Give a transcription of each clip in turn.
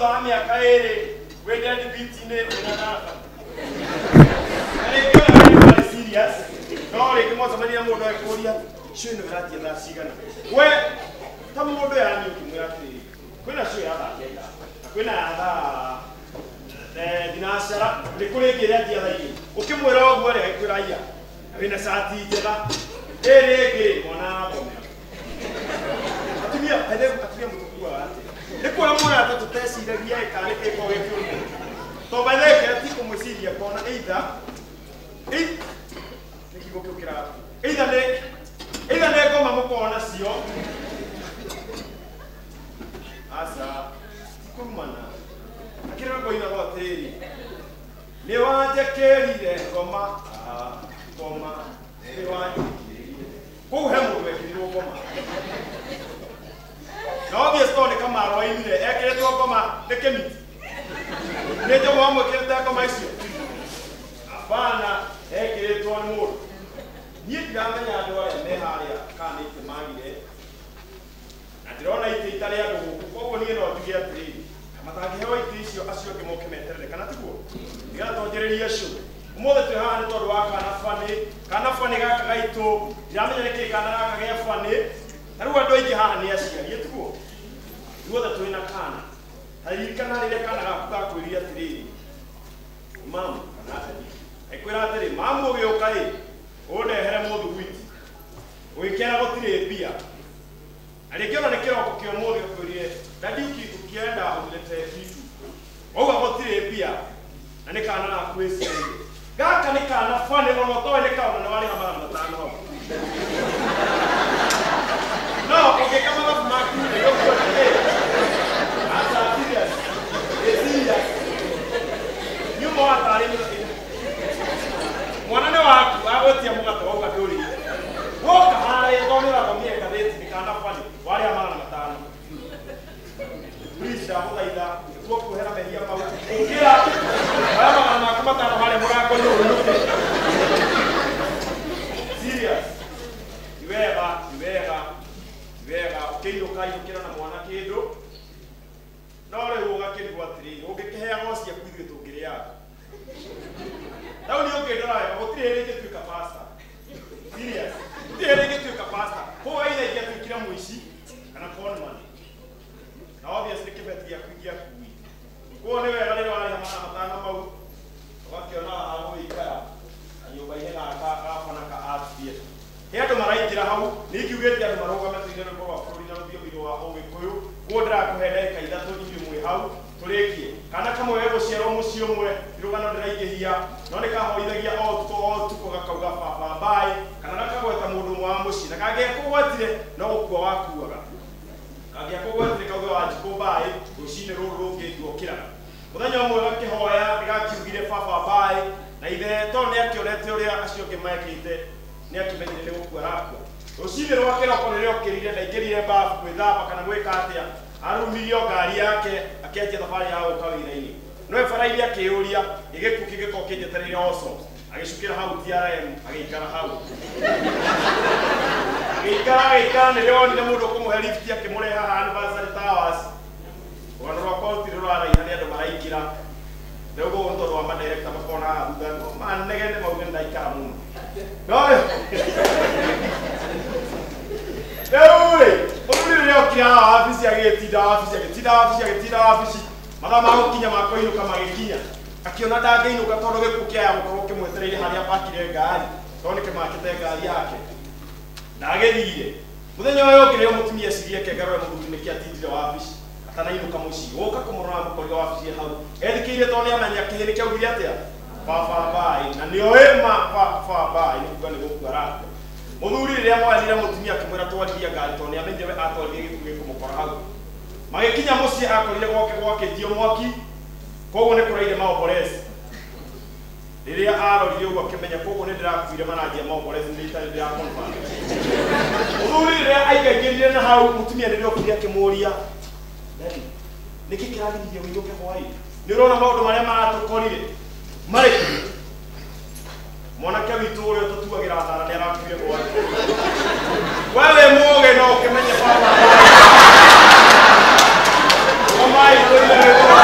wa miaka ĩrĩ wenda debate-inĩ wĩna namba. Nĩ serious. No rĩngĩ mũcemania mũndũ ekũria cio nĩ garatia thaa cigana. We ta mũndũ yani ũkĩmwĩra atĩrĩrĩ kwĩna cio ya thaa kenda na kwĩna ya thaa thinacara nĩ kũrĩ ĩngĩ ĩrĩa thaa igĩrĩ. Ũkĩmwĩra ũguo rĩ agĩkwĩra aya wĩna cati njega ĩrĩ ĩngĩ mwana arathomera. Atumia mũtukuaga atĩ nĩ kuona mwana atĩ tũteciragia kana nĩ kĩko gĩkĩũru. To batheke ati kũmwĩciria kona either nĩ kiugo kĩu kĩraga either nĩ ngoma mũkona cio asa kumana akĩrĩa ngoina gwa tĩri nĩ wanjekerire ngoma nĩ wanjekerire kũu he mũndũ wekĩrirwo ngoma na obvious nĩ Kamaro ainire ekĩrĩtwo ngoma nĩ Kĩmiti nĩ Njogu wamwĩkĩrĩte ngoma icio abana ekĩrĩtwo nĩ mũndũ niĩ ndiramenya andũ arĩa me harĩa kana itĩ magire na ndĩrona itĩ itarĩ andũ gũkũ koguo niĩ no njuge atĩrĩrĩ matangĩheo itĩ icio acio angĩ moke meterere kana tiguo nĩgetha twanjĩrĩrie show ũmũthĩ twĩ haha nĩ tondũ wa kana bani gaka gaitũ ndiramenya nĩkĩ kana gaka gĩa bani na rĩu andũ aingĩ haha nĩ aciari tiguo ithuothe twĩ na kana haririkana rĩrĩa kana gaku gakwĩrire atĩrĩrĩ mamu kana atĩrĩ ekwĩra atĩrĩ mamu ũgĩũka ĩ ũndehere mũthugwiti ũgĩkĩra gũtirĩ mbia na rĩngĩ ona nĩ kĩroko kĩa ũmũthĩ ũkwĩrire dadi ukienda ulete kitu oga gũtirĩ mbia na nĩ kana gakwĩciria gaka nĩ kana bani ona toĩ nĩ kauna nĩ warĩha magana matano hau no ũngĩka mathabu maku nĩ gũkuona ĩ asa serious nyuma wa taarĩ mwana nĩ waku agũtia mũgate wauga ndũrĩire woka harĩa thomera thomie ngathĩti nĩ kana bani warĩha magana matano please ndagũthaitha nĩguo kuohera mehia mau ũkĩra aya magana maku matano harĩa mũrango-inĩ ũrũnũke serious ti wega ũkĩinũka inũkĩra na mwana kĩndũ no rĩu ũgakĩrigwo atĩrĩrĩ ũngĩkĩheaga o ciaku ithuĩ tũngĩrĩaga rĩu nĩ ũngĩndora wega gũtirĩ hĩndĩ ingĩtuĩka pastor serious gũtirĩ hĩndĩ ingĩtuĩka pastor koguo aitha ingĩatuĩkire mũici kana conman na obviously kĩbeti gĩaku ingĩakui koguo nĩ wega rĩrĩa warĩha magana matano mau ũgakĩona agũgĩikara na nyũmba-inĩ gaka Fanaka art theatre he andũ maraingĩra hau nĩ ingiugĩte andũ marũgame tũine rwĩmbo rwa bũrũri na rũthiomi rwa Ũgĩkũyũ koguo ndĩrakũhe ndagĩka ithatũ inyuĩ mwĩ hau tũrĩkie kana kamwe we gũciarwo mũciĩ ũmwe irũgano ndĩraingĩhia no nĩ kahoithagia o ũtukũ gakauga baba bye kana gakagweta mũndũ ũmwe wa mũciĩ na kangĩakũgwetire no gũkua wakuaga kangĩakũgwetire kauga wanjikũ bye rũcinĩ rũrũ rũngĩ nduokĩraga mũthenya ũmwe gakĩhoya nĩgakiugire baba bye na ithe tondũ nĩ akĩonete ũrĩa acio angĩ mekĩte nĩ akĩmenyire nĩ gũkua arakua rũcinĩ rwa kĩroko rĩrĩa okĩrire ndaingĩrire bafu gwĩthamba kana gwĩka atĩa arumirio ngari yake akĩanjia thabarĩ ya gũka wĩra-inĩ no bara-inĩ akĩũria gĩgĩkuũ kĩngĩkorwo kĩnjetereire oco agĩcukĩra hau TRM agĩikara hau agĩikara nĩrĩo onire mũndũ ũkũmũhe lift akĩmũreha haha Anniversary Towers rũgano rwakwa rũtirĩ rũraraiha nĩ andũ maraingĩra rĩu gũkũ nĩ tondũ wa madirekta makona haha thutha manegene mauge nĩndaikara mũno no rĩu mũthuri rĩrĩa okire haha wabici agĩtinda wabici mathaa ma gũkinya ma kũinũka magĩkinya akĩona ndangĩinũka tondũ gĩkuũ kĩaya gũkorwo kĩmwetereire harĩa apakire ngari tondũ nĩkĩmakĩte ngari yake ndagĩthire mũthenya ũyũ ũngĩ rĩrĩa mũtumia ecirie kengarore mũthuri nĩkĩ atindire wabici atanainũka mũciĩ gũka kũmũrora mũkoria wabici hau ethikĩire tondũ nĩamenya kĩhĩ nĩkĩaugire atĩa baba bye na nĩoĩ ma baba bye nĩ kuga nĩ gũkua arakua mũthuri rĩrĩa mwathire mũtumia akĩmwĩra twarithia ngari tondũ nĩamenyire we atwarithia gĩkuũ gĩkũmũkora hau magĩkinya mũciĩ akorire gwakĩtio mwaki koguo nĩ kũraire maomboresi rĩrĩa arorire ũguo akĩmenya koguo nĩ ndĩrakuire maranjia maomboresi nĩ itarĩ ndĩrakonfirm mũthuri rĩrĩa aikaingĩrire na hau mũtumia nĩrĩo okire akĩmũria nĩkĩ kĩragiririe ũinũke hwaĩ-inĩ nĩ ũrona maũndũ marĩa maratũkorire marĩkũ mwanake witũ ũrĩa tũtuagĩra thara nĩ arakuire hwaĩ-inĩ we wĩ mũũgĩ no ũkĩmenye baba mai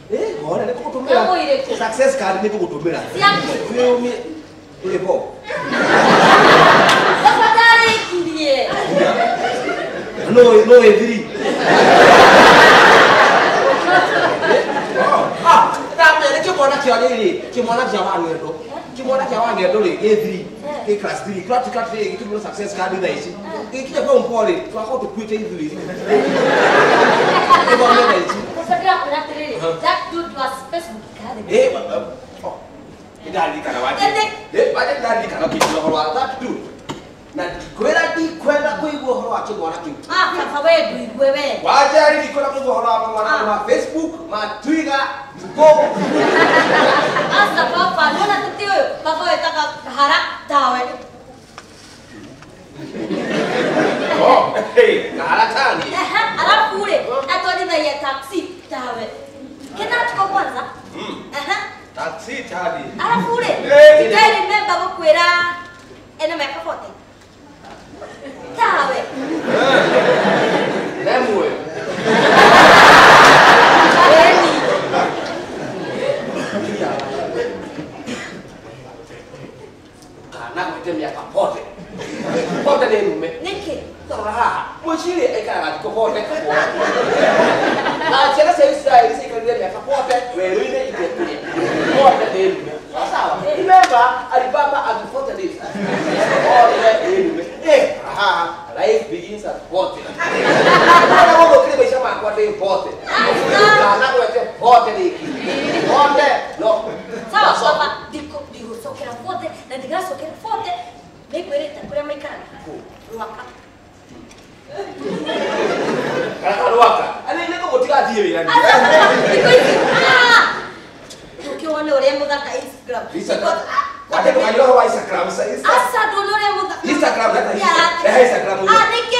Hora ni kugutumira. Success card ni kugutumira. Wewe ulipo. Tafadhali kimbie. No every. Ndambe kimwana kya riri, kimwana kya wangendo. Kimwana kya wangendo ri every. Ke class 3, class 3 kitumira success card da ici. Ikija kwa mpole, twako tukwite hivi. That dude was Facebook card. Idadi kana waje. Baje idadi kana kitu horo that dude. Na kwera di kwenda kuigwa horo wake mwana kitu. Kaka wewe igwewe. Waje ali dikora kuigwa horo hapa mwana Facebook, ma Twitter, go. Asa papa, nona tutio, papa etaka hara tawe. Hey, hara tani. Alafu ule atoni na ya taxi tawe. Kena tuko kwanza? Taxi tadi. Alafu ule. Today remember bokwera ena meka fote. Tawe. Lemwe. Kana kutemia kapote. Pote ni mume. Niki. Saha. Mwishiri ekara kapote. Na chela sasa hizi kile kapote wewe ile ikekule. Pote ni mume. Sawa. Remember Alibaba alifuata this. Life begins at 40. Ana wao kile maisha makwa ndio pote. Kana kuwete pote niki. Pote no. Sawa papa, diko sokera fote, na diga sokera fote. Mekweleta kule maikana. Ruaka. Kana ruaka. Ani niko motiga diwe yani. Ukiona ule mudaka Instagram. Wate kwa hiyo wa Instagram sasa. Asa dolore mudaka. Instagram hata hiyo. Instagram. Nike.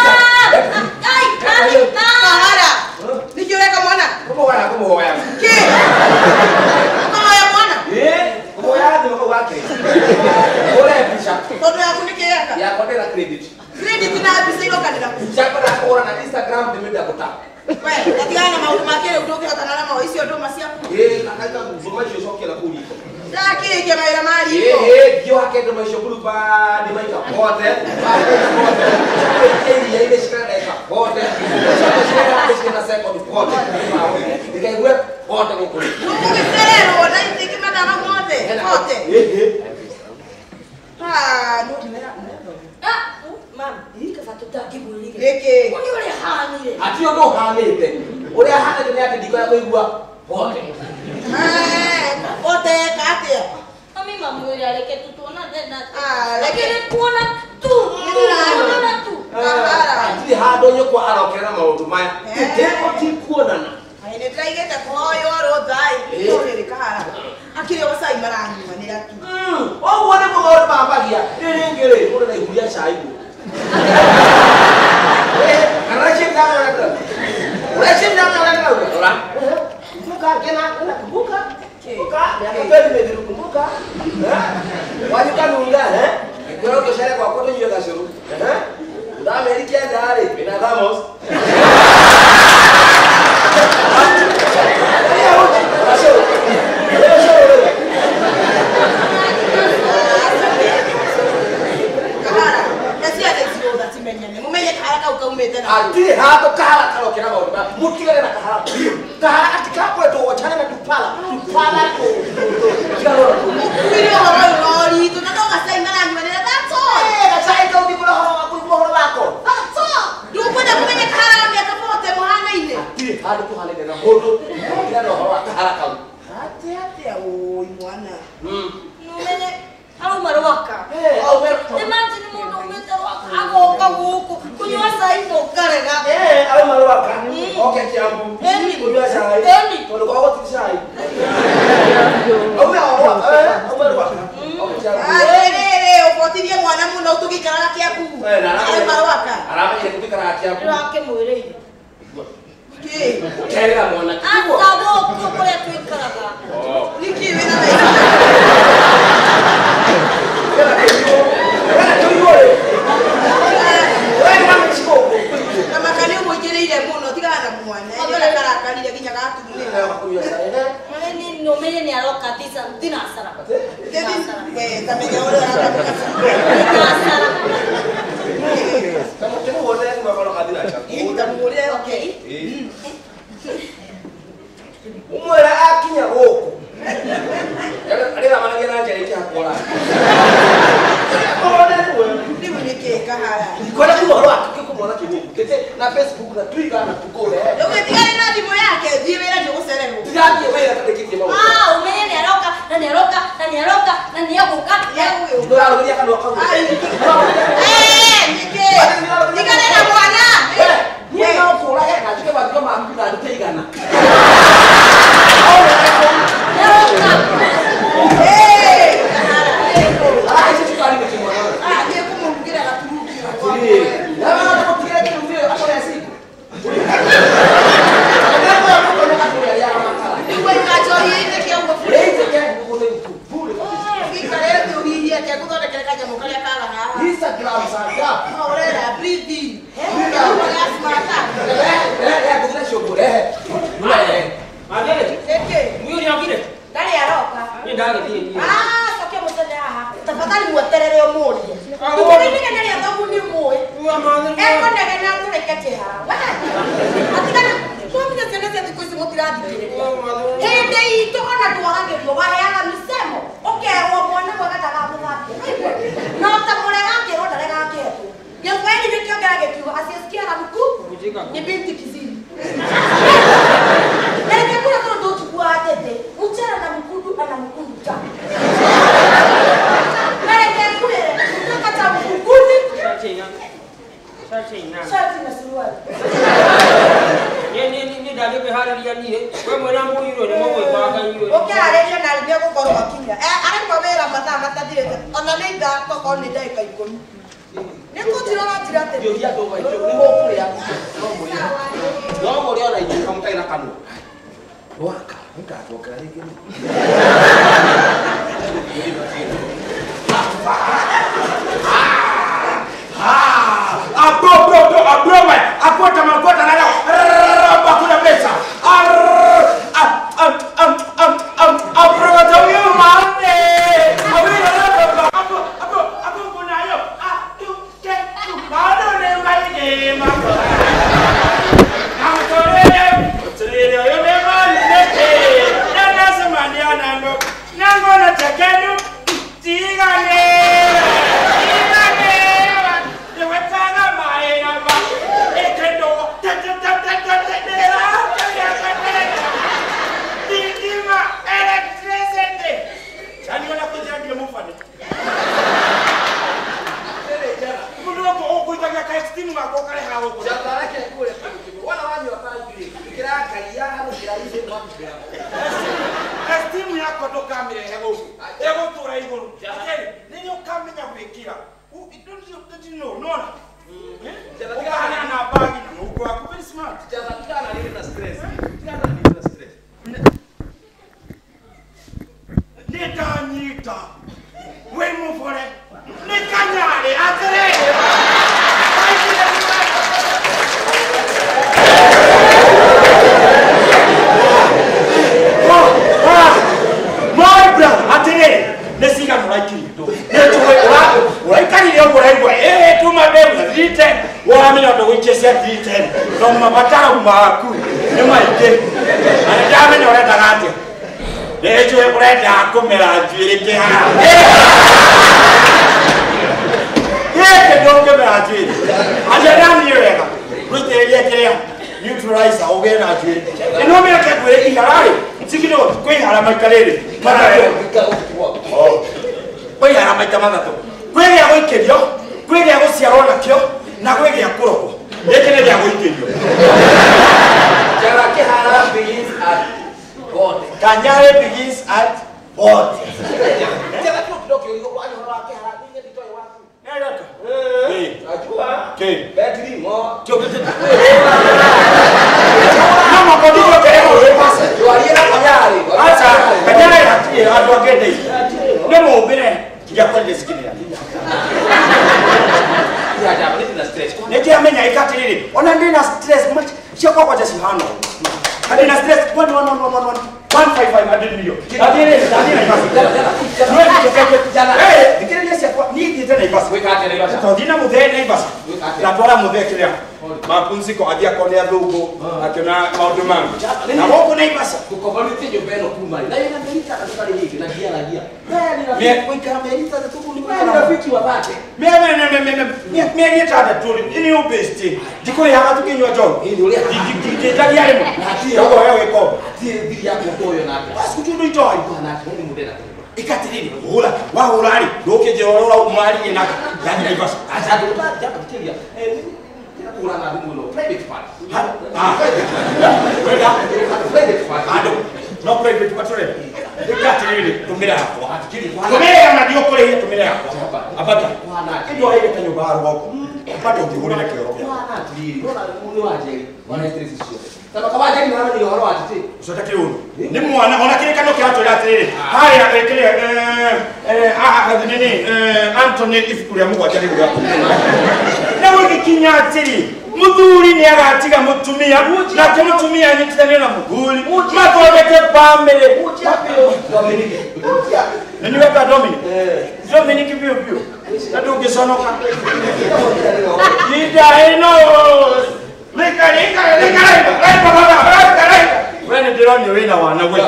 Ai, Kahara. Nikiweka mwana. Kama waya. Ki. Kama ya mwana. Kama ya ndio kwa wake. Ora pisha. Toto ya kunikiweka. Ya kote na credit. Credit na pesa ilo kanila. Chapa na kuona na Instagram ndio kota. Wewe, katika mambo makele utoke hata na maisha ndio masia. Akaita kuzomaisha shoki la kuli. Lakini kama ila mali iko. Ndio hakenda maisha kulu ba ni maisha pote. Ile shikana na pote. Shikana sasa kwa pote. Nikaigwe pote kwa kuli. Ukiferero na itiki madama pote. Pote. Ndio kimera. Mama, ikafatuta kibulike. Leke. Kuni ule hanile. Atio ndo hanete. Ule hana tena yake diko yako igwa pote. Pote kate. Mami mamuri aleke tutona tena. Lakini kuona tu. Kuona tu. Ati hado nyoko arokera maundu maya. Teko ti kuonana. Aine traigete koyo rodai. Ndio kahara. Akire wasai marangi manira tu. Wone mo ora babagia. Ngere ora na iguria chaibu. Karachi ndana ora. Karachi ndana ora. Kumbuka kena kumbuka. Kumbuka ndio kumbuka. Wajika nunga Kwa kesho kwa kote nyo kasuru. Da Amerika ndare binadamu. Ati hapo kahara kalo kina maudi ba mutile na kahara kahara katika kwetu wachana na tupala tu kilo video horo tunatoka sasa ingana ni maneno that's all sasa ito ndiko horo wako that's all ndio kwenda kwenye kahara ya kapote mohana ile ati hadi tu hali na hodo kila horo kahara kalo ate oi mwana Numene au marwaka. au marwaka. Imagine mundo umeta ago kabuku kunywa saizo karega. Au marwaka. Okay kiambu. Kunywa chai. Kono kwa wote chai. Au marwaka. Au marwaka. Okay kiambu. Ufotilie mwana muno tukikara kiaku. Au marwaka. Arama ile tukikara kiaku. Rake mwele. Ki. Kera mwana kipo. Asabo kwa ya tuikaraga. Niki wena wewe. Kama kani umujire ile muno tigana mwana. Ndio la kara kali ya kinyaka tu. ni aroka tisa tina asara. Kevin, también ahora Tina asara. Kamu wote ni makalo kadira cha. Itamulia okay. Umwera akinya goko. Arira managera nje iki hakola. Ona wewe. Ni mwenye kahara. Kona kuhoro akikumona kibuku. Kete na Facebook na Twitter na tukole. Umetigana na dimo yake, jiwera ndio kuseremo. Tiaje wewe kata kiti mama. Umenye ni aroka na ni aroka na ni aroka na ni yakuka. Yawe. Ndio anarudia kana wakati. Nike. Tigana na bwana. Ni na ukura na chike ba kama mtu na tuigana. Ni binti kizini. Ndio kuna ndo chukua atete. Uchara na mkudu ana mkudu ta. Ndio kule tunakata mkudu. Shati na suruali. Ni dage be hararia nie. We mwana muyiro ni mwe kwaga yiro. Okay, areje na libia ko koro kinga. Are kwa vera mata matadire. Ona nenda ko ko ni dai kai komi. Niko tirana tirate. Ndio ya dogo hicho ni mokule ya. Ndio mori ona hicho kama taina kanu. Waka, mtatoka leo. Akota makota na bakuna pesa. Maku ni maite ana jame ni ora dagate de hecho e prende a comer a dire che ha che don che me a dire aja dan ni rega rute ye che neutralize o ge na dire e no me che quelle i harare sikino quei hara mai kalere para oh quei hara mai tamana to quei ya o che dio quei ya o si arona kyo na quei ya kuroko Lekene dia goiterio. Jara kehara begins at God. Kanyare begins at God. Jara kidogo hiyo wale wao kehara ni ndio watu. Nenda. Ajua. Okay. Battery mo. Kyote. Mama kwa nini kelele wewe pasa? Walienda kanyare. Acha kanyare hatie watu wakende. Nemo ubire ya kwende sikini ya. Ya jamaa ni na stress. Nje amenya ikatiriri. Ona ndina stress much. Sio kwa jesi hano. Hadi na stress 1 1 1 1 1. 155 million. Adire basi. Dikirenya cia kwa ni dite na basi. Weka ate na basi. Todina muthene basi. Na tora muthekiria. Mapumziko athia konea thugu akiona maundu mangu. Na goko na basi. Kukovalite nyumbeno kuma. Na yeye anamelita katika hiki na gia. Mimi kuika melita za tuku ni rafiki wa bate. Mimi ni tada tu. Ini ubesti. Diko ya watu kinywa John. Ni ule. Dikitagi yale mu. Yogo wewe ko. Ati bili yako toyo na. Basi kutundu itoi. Bana ni mudena. Ikatiriri hula wa hulari doke je wala umali na yani ni basi Acha tu japo kilia. Kuna na ngulo private part. Wenda Private part. no private part re. Ikatiriri tumira hapo. Tumira kama ndio kule hiyo tumira hapo. Abata. Ndio ile tanyo baro wako. Apata ukihuri na kioro. Bwana ati. Bwana ni waje. Bwana stress sio. Sasa kama aje ni nani horo ati. Usotake huyo. Ni mwana ona kile kano kiato ya tiriri. Haya kile nini Anthony ifikuria Mungu atari huyo. Na wewe kinya atiri. Muthuri ni agatiga mutumia na kumutumia ni kitane na muguri. Mathondeke family. Dominic. Nani weka Dominic? Dominic pio. Na tungesonoka. Ida eno. Leka. Wewe ndio ndio wina wana wewe.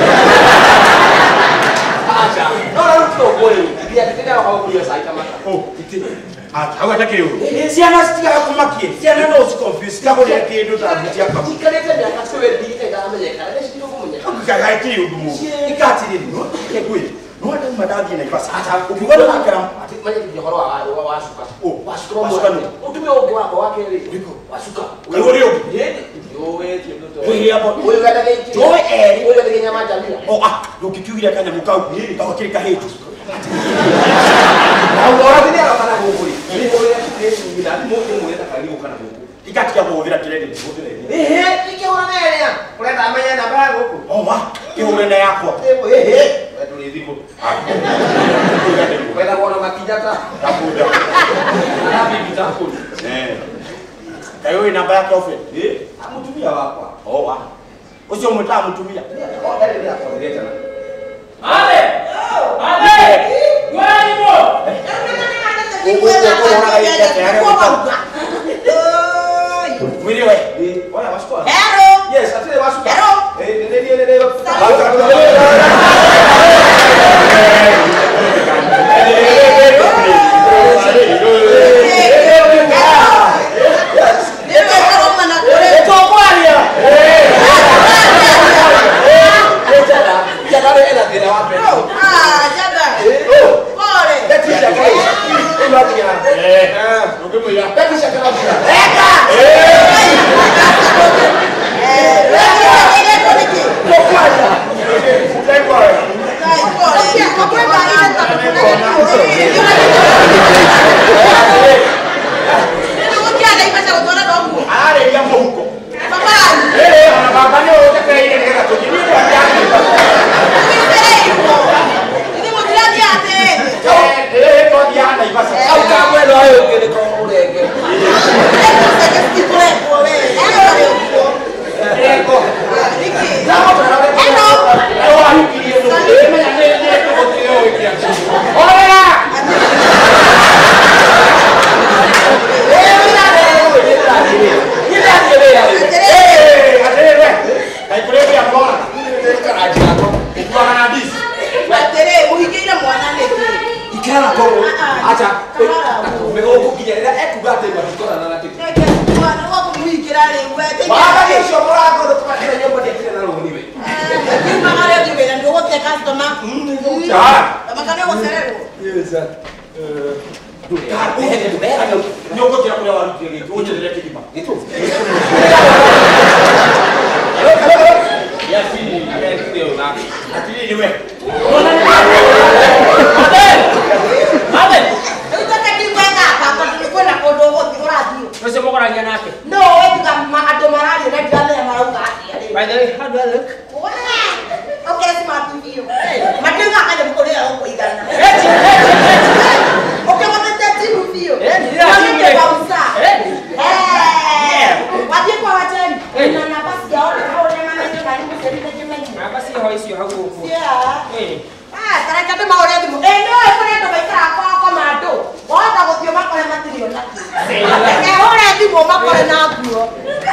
Acha. Ndio ndio kweli. Ndio tena hawakuja sasa kama. Iti. Hawataki hiyo. Si anasikia kumakie. Si ana no confuse kama ile kitu tabitia kama. Ikaleta miaka 70 kama yeka. Ndio ndio kumenya. Ukakaiti udumu. Ikati nini? Kekui. Ndio madadi na ifasa. Hata ukiona kama ati manya kijoro wa wasuka. Wasuka no. Utume oge wako wake ile. Wasuka. Wewe leo. Yowe tioto. Wewe hapo. Wewe kada kile. Wewe kada kenya majamia. Ukikiulia kanya mukau. Kwa kile kahetu. Ahora tiene la mano gukuri. Ni wewe ni bila mu ta kali ukana guku. Ikati ya kuovira kirende ndivutire. Ike unamelea. Kuleta amenya na baya guku. Ke urenda yako. Wewe tuliziko. Wewe kuona makijata. Takuda. Alabi bitaku. Kayo ina baya kofe. Amutumia wako. Usio mtumia. Ndio ndio hapo ndio tena. Ale! Guarimo! Yes, atile wasuka. Ndio. Nafasi wakore na nguo.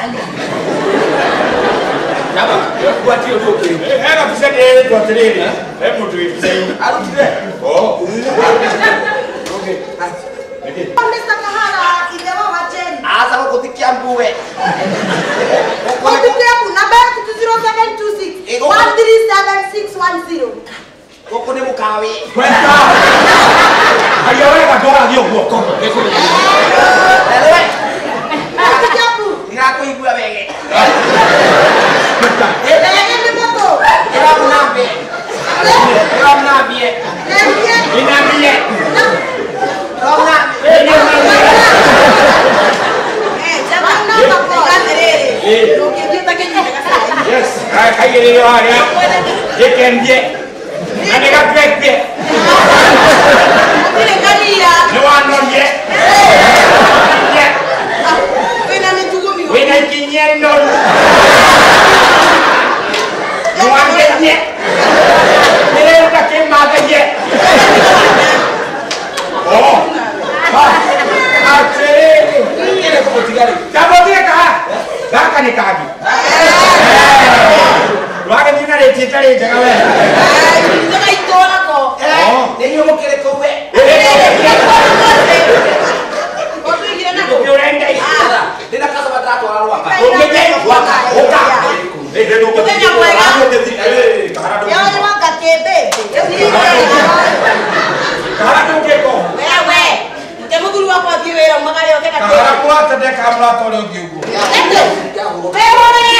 Nyama, kwa tio ndoke. Hega tusende kwa tiriri. Hebu tuipisei. Arutire. Oh. Okay. Mr. Kahara, idewa wacheni. Asa ko kutikia mbuwe. Kutikia kuna baya kutu 0726 137 Koko ne mukawe. Kwenda. Ayo katoa ndio guoko. Elewe. Kutikia ku. Nirakuigua wege. Ni moto. Iramnambie. Inambie. Yes, I get it on ya. You can get. And I got back there. No one not yet. When I can yet no. No one get yet. They don't get mother yet. Oh. Waka nina le titale jagawe. Ndio itola ko. Nenyo mokere kowe. Watu wengine na Ukienda Ara, nina kasa batrato ala waka. ungeke waka oka. Ndio kwa yao ni wakatebe. Kahara ungeko. Wewe, mtemuguru wako akiwera magari yote Kahara kwa tade kamla tole ugiugo. Wewe